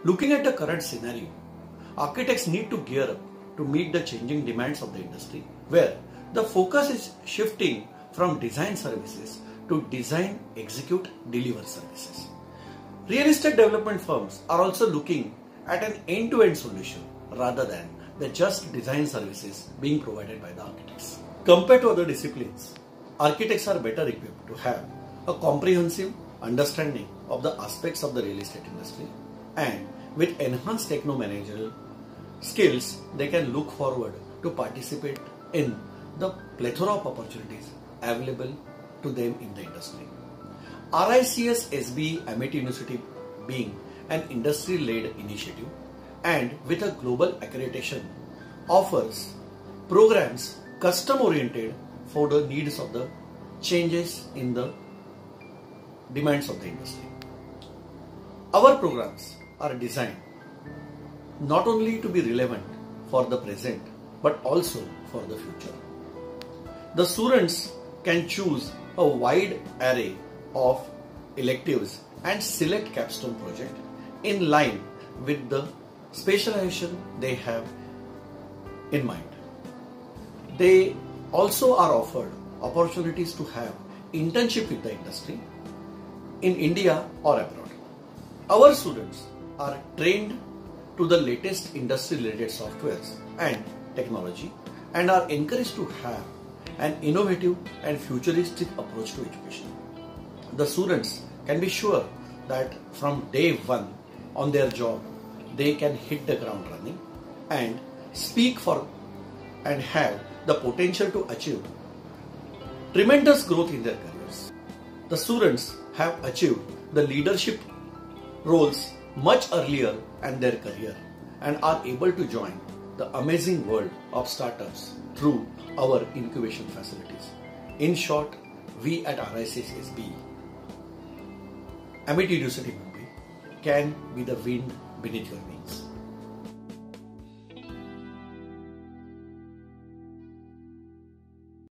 Looking at the current scenario, architects need to gear up to meet the changing demands of the industry, where the focus is shifting from design services to design, execute, deliver services. Real estate development firms are also looking at an end-to-end solution rather than the just design services being provided by the architects. Compared to other disciplines, architects are better equipped to have a comprehensive understanding of the aspects of the real estate industry, and with enhanced techno-managerial skills, they can look forward to participate in the plethora of opportunities available to them in the industry. RICS SBE Amity University being an industry-led initiative and with a global accreditation offers programs custom-oriented for the needs of the changes in the demands of the industry. Our programs are designed not only to be relevant for the present but also for the future. The students can choose a wide array of electives and select capstone project in line with the specialization they have in mind. They also are offered opportunities to have internship with the industry in India or abroad. Our students are trained to the latest industry-related softwares and technology and are encouraged to have an innovative and futuristic approach to education. The students can be sure that from day one on their job, they can hit the ground running and speak for and have the potential to achieve tremendous growth in their careers. The students have achieved the leadership roles much earlier in their career and are able to join the amazing world of startups through our incubation facilities. In short, we at RICS SBE, Amity University Mumbai, can be the wind beneath your wings.